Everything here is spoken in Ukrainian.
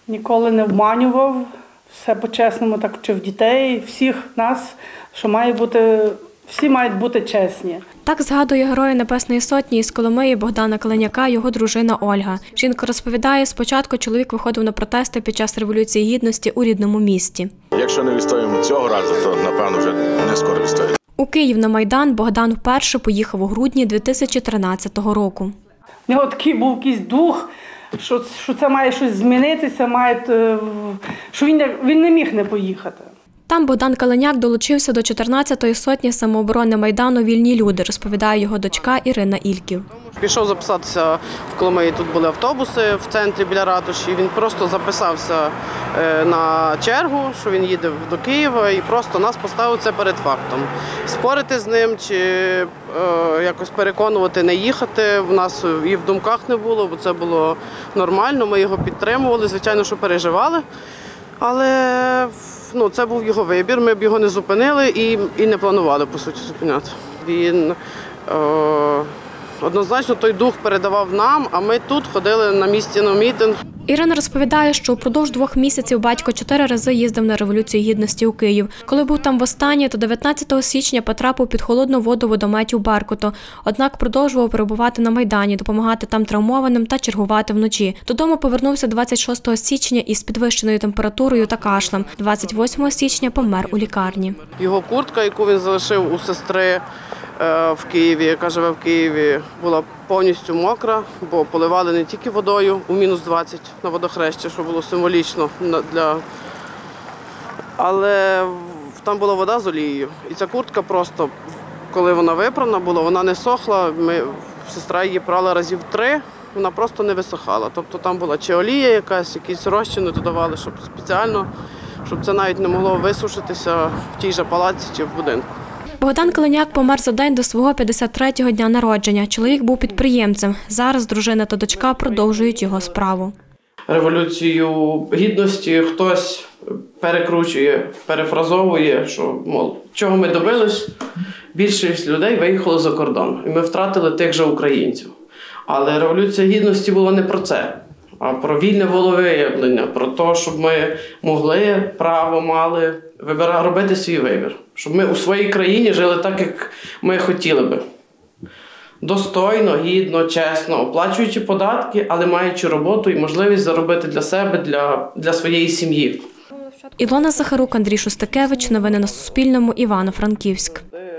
Ніколи не обманював, все по-чесному так вчив дітей, всіх нас, що всі мають бути чесні. Так згадує Героя Небесної Сотні із Коломиї Богдана Каленяка його дружина Ольга. Жінка розповідає, спочатку чоловік виходив на протести під час Революції Гідності у рідному місті. Якщо не відстоїмо цього разу, то, напевно, вже не скоро відстоїмо. У Київ на Майдан Богдан вперше поїхав у грудні 2013 року. У нього такий був якийсь дух, що це має щось змінитися, що він не міг не поїхати. Там Богдан Каленяк долучився до 14-ї сотні самооборони Майдану «Вільні люди», розповідає його дочка Ірина Ільків. Пішов записатися в Коломиї, тут були автобуси в центрі біля ратуші, він просто записався на чергу, що він їде до Києва і просто нас поставив це перед фактом. Спорити з ним чи якось переконувати не їхати, в нас і в думках не було, бо це було нормально, ми його підтримували, звичайно, що переживали, але це був його вибір, ми б його не зупинили і не планували, по суті, зупиняти. Він однозначно той дух передавав нам, а ми тут ходили на місці на мітинг. Ірина розповідає, що впродовж 2 місяців батько 4 рази їздив на Революцію Гідності у Київ. Коли був там востаннє, то 19 січня потрапив під холодну воду водометів Беркуту. Однак продовжував перебувати на Майдані, допомагати там травмованим та чергувати вночі. Додому повернувся 26 січня із підвищеною температурою та кашлем. 28 січня помер у лікарні. Його куртка, яку він залишив у сестри в Києві, яка живе в Києві, була повністю мокра, бо поливали не тільки водою у мінус 20 на водохрещі, що було символічно але там була вода з олією. І ця куртка просто, коли вона випрана була, вона не сохла, сестра її прала разів 3, вона просто не висохала. Тобто там була чи олія якась, якісь розчини додавали, щоб спеціально, щоб це навіть не могло висушитися в тій же палаці чи в будинку. Богдан Каленяк помер за день до свого 53-го дня народження. Чоловік був підприємцем. Зараз дружина та дочка продовжують його справу. Революцію Гідності хтось перекручує, перефразовує, що, чого ми добились, більшість людей виїхало за кордон. І ми втратили тих же українців. Але Революція Гідності була не про це, а про вільне волевиявлення, про те, щоб ми могли, право мали робити свій вибір. Щоб ми у своїй країні жили так, як ми хотіли би. Достойно, гідно, чесно, оплачуючи податки, але маючи роботу і можливість заробити для себе, для своєї сім'ї. Ілона Захарук, Андрій Шостакевич. Новини на Суспільному. Івано-Франківськ.